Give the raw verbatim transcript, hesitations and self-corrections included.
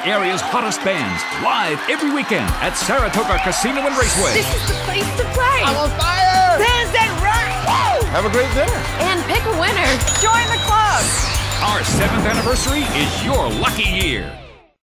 area's hottest bands, live every weekend at Saratoga Casino and Raceway. This is the place to play. I'm on fire! Dance and rock! Woo! Have a great dinner. And pick a winner. Join the club. Our seventh anniversary is your lucky year.